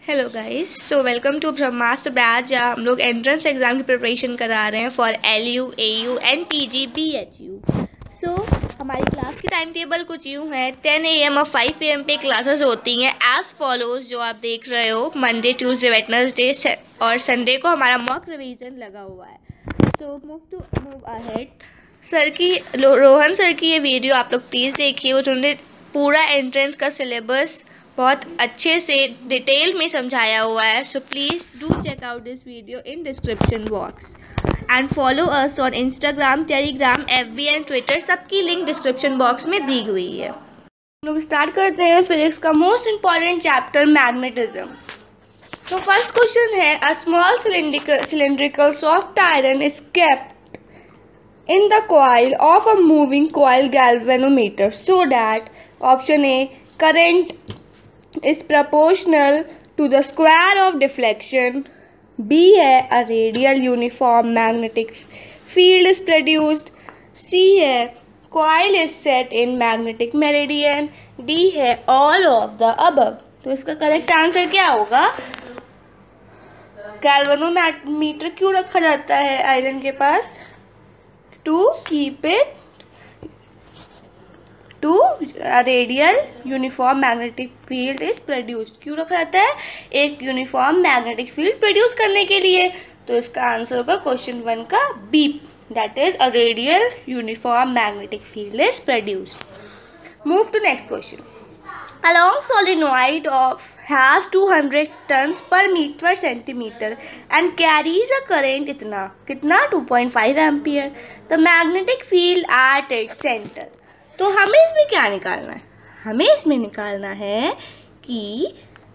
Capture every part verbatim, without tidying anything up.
Hello guys, so welcome to Brahmastra batch, जहाँ हम लोग एंट्रेंस एग्ज़ाम की प्रिपरेशन करा रहे हैं for L U, A U and P G B H U. So हमारी क्लास की टाइम टेबल कुछ यूँ है। टेन ए एम और फाइव ए एम पे क्लासेस होती हैं एज फॉलोज, जो आप देख रहे हो। मंडे, ट्यूसडे, वेडनेसडे और संडे को हमारा मॉक रिवीजन लगा हुआ है। So move to move ahead. Sir की रोहन सर की ये वीडियो आप लोग प्लीज़ देखिए। उन्होंने पूरा एंट्रेंस का सिलेबस बहुत अच्छे से डिटेल में समझाया हुआ है। So please do check out this video in description box and follow us on Instagram, Telegram, F B and Twitter. सबकी लिंक डिस्क्रिप्शन बॉक्स में दी हुई है। हम लोग स्टार्ट करते हैं फिजिक्स का मोस्ट इंपॉर्टेंट चैप्टर, मैग्नेटिज्म। तो फर्स्ट क्वेश्चन है, a small cylindrical cylindrical soft iron is kept in the coil of a moving coil galvanometer so that option A current is proportional to the square of deflection, B है a radial uniform magnetic field is produced, C है coil is set in magnetic meridian, D है all of the above। तो इसका correct answer क्या होगा? Galvanometer क्यों रखा जाता है आयरन के पास? To keep it to radial uniform magnetic field is produced. क्यों रखा जाता है? एक यूनिफॉर्म मैग्नेटिक फील्ड प्रोड्यूस करने के लिए। तो इसका आंसर होगा क्वेश्चन वन का B, that is a radial uniform magnetic field is produced. Move to next question. A long solenoid of has two hundred turns per metre centimetre and carries a current इतना कितना two point five ampere. The magnetic field at its centre. तो हमें इसमें क्या निकालना है? हमें इसमें निकालना है कि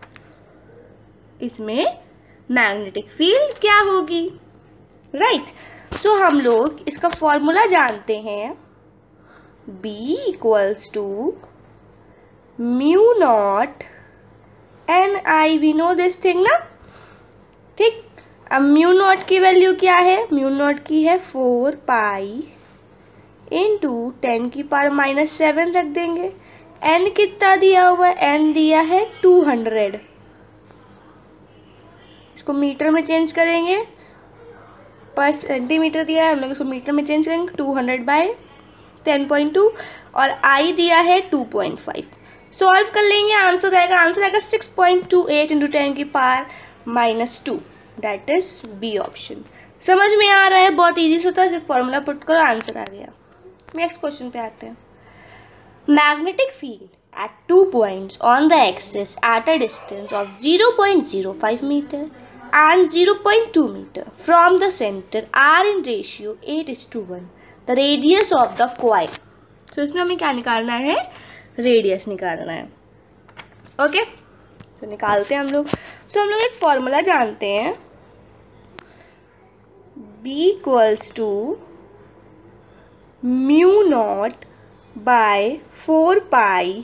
इसमें मैग्नेटिक फील्ड क्या होगी, राइट। सो हम लोग इसका फॉर्मूला जानते हैं, B equals to mu naught N I. We know this thing ना, ठीक। अब म्यू नॉट की वैल्यू क्या है? म्यू नॉट की है फोर पाई इंटू टेन की पावर माइनस सेवन रख देंगे। एन कितना दिया हुआ है? एन दिया है टू हंड्रेड। इसको मीटर में चेंज करेंगे, पर सेंटीमीटर दिया है, हम लोग इसको मीटर में चेंज करेंगे। Two hundred by ten point two और आई दिया है टू पॉइंट फाइव। सॉल्व कर लेंगे, आंसर आएगा आंसर आएगा six point two eight into ten की power minus two, that is B option. समझ में आ रहा है? बहुत ईजी सा था, सिर्फ फॉर्मूला पुट करो, आंसर आ गया। नेक्स्ट क्वेश्चन पे आते हैं। Magnetic field at two points on the axis at a distance of zero point zero five metre and zero point two metre from the centre are in ratio eight is to one the radius of the coil. तो इसमें हमें क्या निकालना है? Radius निकालना है। Okay, तो निकालते हैं हम लोग। सो हम लोग एक फॉर्मूला जानते हैं, B equals to mu naught by four pi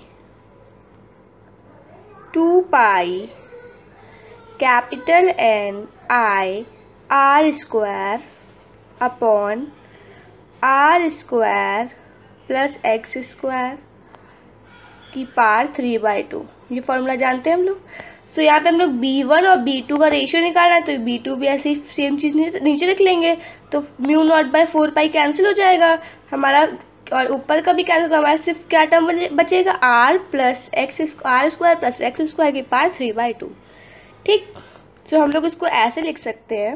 two pi capital N I R square upon R square plus X square की पावर थ्री बाई टू। ये फॉर्मूला जानते हैं हम लोग। सो so, यहाँ पे हम लोग बी वन और बी टू का रेशियो निकालना है, तो बी टू भी ऐसे ही सेम चीज़ नीचे लिख लेंगे। तो mu naught by four pi cancel हो जाएगा हमारा, और ऊपर का भी कैंसिल होगा। हमारा सिर्फ क्या टर्म बचेगा? R plus X R square plus X square की पावर थ्री बाई टू, ठीक। तो हम लोग इसको ऐसे लिख सकते हैं,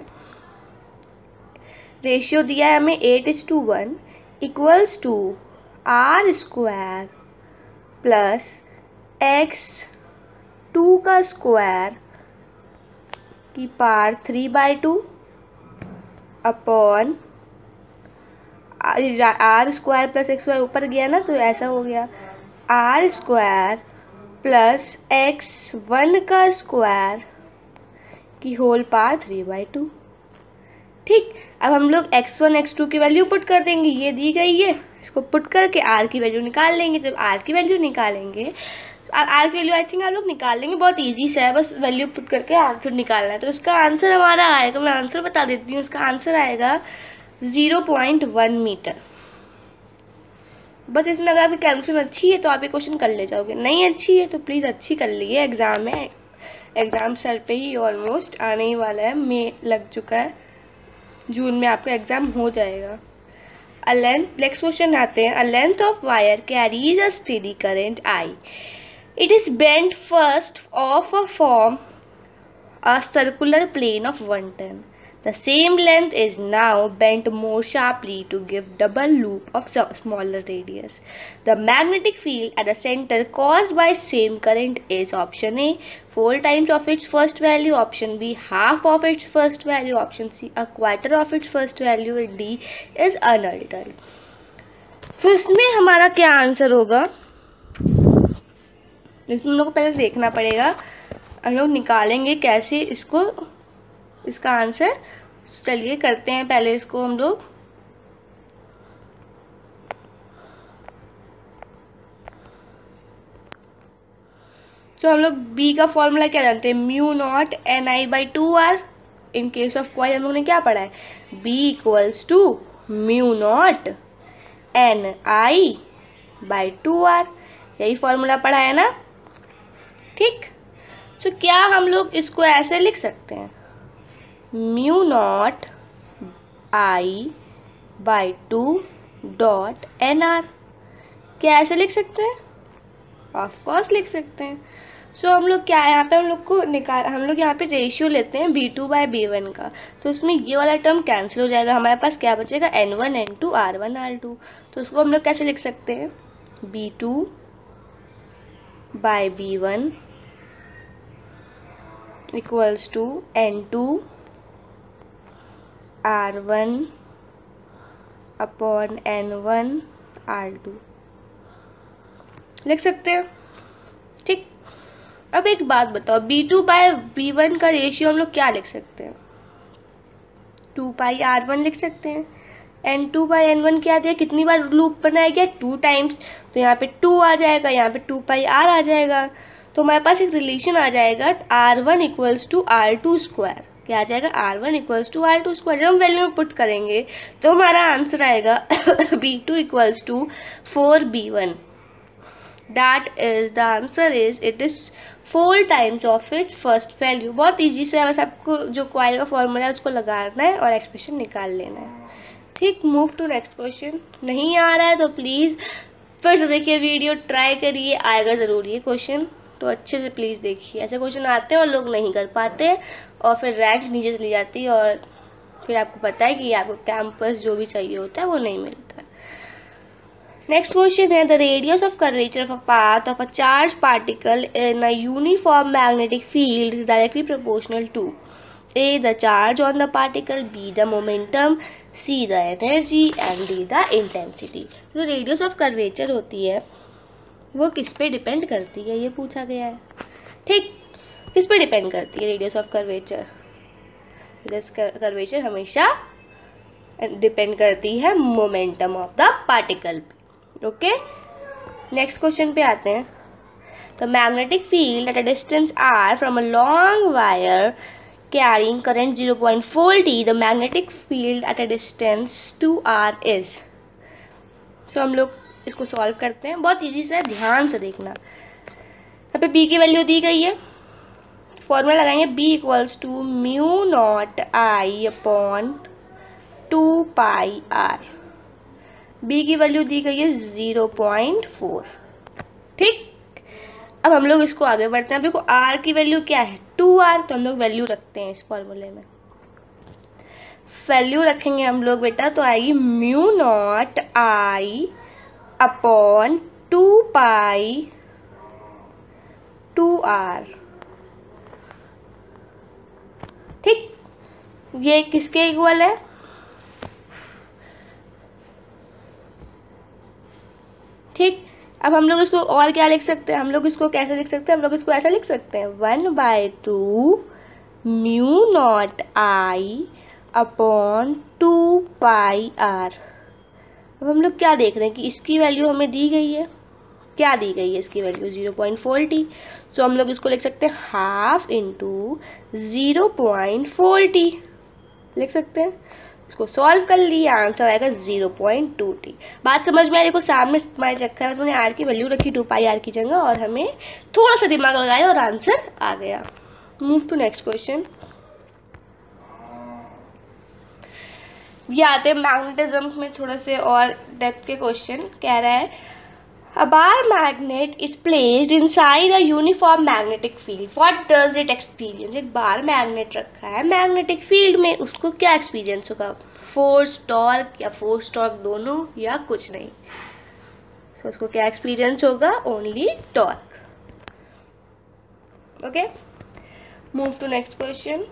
रेशियो दिया है हमें eight is to one equals to R square plus X two का स्क्वायर की power three by two upon R square plus X square ऊपर गया ना, तो ऐसा हो गया R square plus X one का स्क्वायर की whole power three by two, ठीक। अब हम लोग एक्स वन एक्स टू की वैल्यू पुट कर देंगे, ये दी गई है, इसको पुट करके आर की वैल्यू निकाल लेंगे। जब आर की वैल्यू निकालेंगे, आर की वैल्यू आई थिंक आप लोग निकाल लेंगे, बहुत इजी सा है, बस वैल्यू पुट करके आंसर निकालना है। तो इसका आंसर हमारा आएगा, मैं आंसर बता देती हूँ, इसका आंसर आएगा ज़ीरो पॉइंट वन मीटर। बस इसमें अगर आपकी कैलकुलेशन अच्छी है तो आप ये क्वेश्चन कर ले जाओगे, नहीं अच्छी है तो प्लीज़ अच्छी कर लीजिए, एग्जाम में एग्ज़ाम सर पे ही ऑलमोस्ट आने ही वाला है, मई लग चुका है, जून में आपका एग्ज़ाम हो जाएगा। अ लेंथ, नेक्स्ट क्वेश्चन आते हैं। A length of wire carries a steady current I, it is bent first of a form a circular plane of one ten. The same length is now bent more sharply to give double loop of smaller radius. The magnetic field at the center caused by same current is option A, four times of its first value, option B, half of its first value, option C, a quarter of its first value, and D is unaltered. तो इसमें हमारा क्या answer होगा, इसमें हम लोग को पहले देखना पड़ेगा, हम लोग निकालेंगे कैसे इसको, इसका आंसर। चलिए करते हैं पहले इसको हम लोग। तो हम लोग बी का फॉर्मूला क्या जानते हैं, mu naught N I by two R. In case of coil हम लोग ने क्या पढ़ा है, B equals to mu naught N I by two R, यही फॉर्मूला पढ़ा है ना, ठीक। तो so, क्या हम लोग इसको ऐसे लिख सकते हैं, mu naught I by two dot N R, क्या ऐसे लिख सकते हैं, ऑफ कोर्स लिख सकते हैं। सो so, हम लोग क्या है यहाँ पे हम लोग को निकाल, हम लोग यहाँ पे रेशियो लेते हैं B two by B one का, तो उसमें ये वाला टर्म कैंसिल हो जाएगा, हमारे पास क्या बचेगा, N one N two R one R two. तो उसको हम लोग कैसे लिख सकते हैं, B two by B one equals to N two R one upon N one R two लिख सकते हैं, ठीक। अब एक बात बताओ, B two by B one का रेशियो हम लोग क्या लिख सकते हैं, टू पाई आर वन लिख सकते हैं। N two by N one क्या दिया, कितनी बार लूप बनाया गया, टू टाइम्स, तो यहाँ पे टू आ जाएगा, यहाँ पे टू पाई आर आ जाएगा, तो हमारे पास एक रिलेशन आ जाएगा R one equals to R two square. क्या आ जाएगा, R one equals to R two square. जब हम वैल्यू में पुट करेंगे तो हमारा आंसर आएगा B two equals to four B one. That is the answer is it is four times of its first value. बहुत ईजी से है, बस आपको जो कॉइल का फॉर्मूला है उसको लगाना है और एक्सप्रेशन निकाल लेना है, ठीक। Move to next question. नहीं आ रहा है तो प्लीज़ फिर से देखिए वीडियो, ट्राई करिए, आएगा ज़रूर ये क्वेश्चन, तो अच्छे से प्लीज़ देखिए। ऐसे क्वेश्चन आते हैं और लोग नहीं कर पाते हैं और फिर रैंक नीचे चली जाती है और फिर आपको पता है कि आपको कैंपस जो भी चाहिए होता है वो नहीं मिलता है। नेक्स्ट क्वेश्चन है, the radius of curvature of a path of a charge particle in a uniform magnetic field is directly proportional to A the charge on the particle, B the momentum, C the energy and D the intensity. जो radius of curvature होती है वो किस पे depend करती है, ये पूछा गया है, ठीक। किस पे डिपेंड करती है radius of curvature, radius curvature हमेशा डिपेंड करती है मोमेंटम ऑफ द पार्टिकल पे, ओके। नेक्स्ट क्वेश्चन पे आते हैं। The magnetic field at a distance R from a long wire carrying current zero point four T, the magnetic field at a distance two R is। so हम लोग इसको solve करते हैं, बहुत easy से, ध्यान से देखना। यहाँ पे B की वैल्यू दी गई है, फॉर्मूला लगाएंगे, B equals to mu naught I upon two pi R. B की वैल्यू दी गई है ज़ीरो पॉइंट फोर, ठीक। अब हम लोग इसको आगे बढ़ते हैं। अब देखो R की वैल्यू क्या है, टू आर, तो हम लोग वैल्यू रखते हैं इस फॉर्मूले में, वैल्यू रखेंगे हम लोग बेटा, तो आएगी mu naught I upon two pi two R, ठीक। ये किसके इक्वल है, ठीक। अब हम लोग इसको और क्या लिख सकते हैं, हम लोग इसको कैसे लिख सकते हैं, हम लोग इसको ऐसा लिख सकते हैं, one by two mu naught I upon two pi R. अब हम लोग क्या देख रहे हैं कि इसकी वैल्यू हमें दी गई है, क्या दी गई है इसकी value zero point four T, so हम लोग इसको लिख सकते हैं half into zero point four T लिख सकते हैं। इसको सॉल्व कर लिया, आंसर आएगा ज़ीरो पॉइंट टू टी। बात समझ में आई, देखो सामने हमारे चक्कर है, मैंने आर की वैल्यू रखी टू पाई आर की जगह और हमें थोड़ा सा दिमाग लगाया और आंसर आ गया। Move to next question. ये आते हैं मैग्नेटिज्म में थोड़ा से और डेप्थ के क्वेश्चन। कह रहा है a bar magnet is placed inside a uniform magnetic field, what does it experience? एक बार मैग्नेट रखा है मैग्नेटिक फील्ड में, उसको क्या एक्सपीरियंस होगा? फोर्स, टॉर्क या फोर्स टॉर्क दोनों या कुछ नहीं? so, उसको क्या एक्सपीरियंस होगा? Only torque. Okay, move to next question.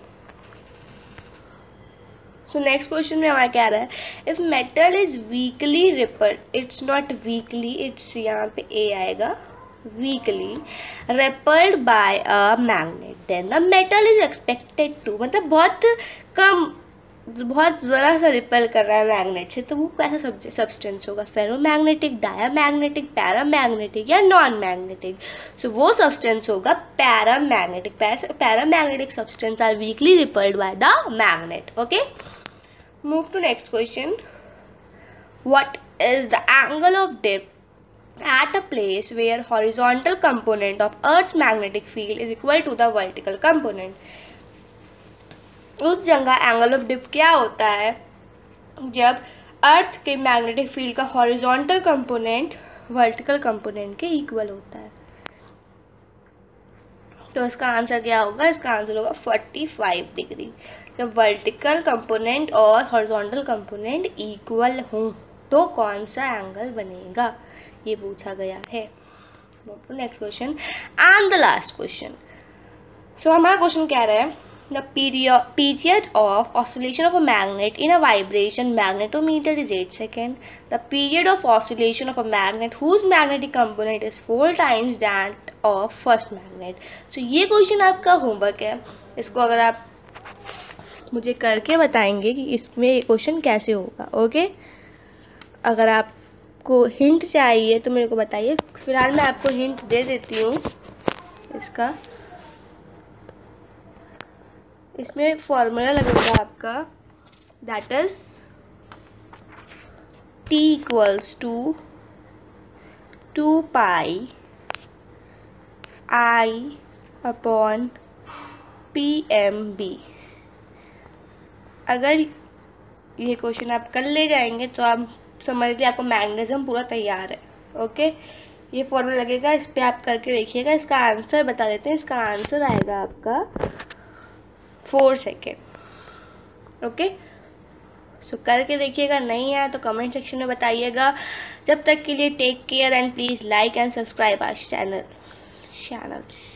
So next question में हमारा क्या रहा है, if metal is weakly repelled, it's not weakly, it's यहाँ पे ए आएगा, weakly repelled by a magnet, then the metal is expected to, मतलब बहुत कम, बहुत ज़रा सा रिपेल कर रहा है मैग्नेट से, तो वो कैसा सब्सटेंस होगा? फेरोमैग्नेटिक, डायामैग्नेटिक, पैरामैग्नेटिक या नॉन मैग्नेटिक? सो वो सब्सटेंस होगा paramagnetic. Paramagnetic substance are weakly repelled by the magnet. Okay, move to next question. What is the angle of dip at a place where horizontal component of Earth's magnetic field is equal to the vertical component? उस जगह angle of dip क्या होता है जब earth के magnetic field का horizontal component vertical component के equal होता है। तो इसका आंसर क्या होगा? इसका आंसर होगा पैंतालीस डिग्री। जब वर्टिकल कंपोनेंट और हॉरिजॉन्टल कंपोनेंट इक्वल हों तो कौन सा एंगल बनेगा, ये पूछा गया है। Next question and the last question. So हमारा क्वेश्चन कह रहा है the period of oscillation of a magnet in a vibration magnetometer is eight second. The period of oscillation of a magnet whose magnetic component is four times that of first magnet. So ये question आपका homework है, इसको अगर आप मुझे करके बताएंगे कि इसमें ये क्वेश्चन कैसे होगा। ओके, अगर आपको हिंट चाहिए तो मेरे को बताइए, फिलहाल मैं आपको हिंट दे देती हूँ इसका। इसमें फॉर्मूला लगेगा आपका, that is T equals to two pi I upon P M B. अगर ये क्वेश्चन आप कर ले जाएंगे तो आप समझ लीजिए आपको मैग्नेटिज्म पूरा तैयार है। ओके, ये फॉर्मूला लगेगा, इस पर आप करके देखिएगा। इसका आंसर बता देते हैं, इसका आंसर आएगा आपका फोर सेकेंड। ओके, सो करके देखिएगा, नहीं आया तो कमेंट सेक्शन में बताइएगा। जब तक के लिए take care and please like and subscribe our channel channel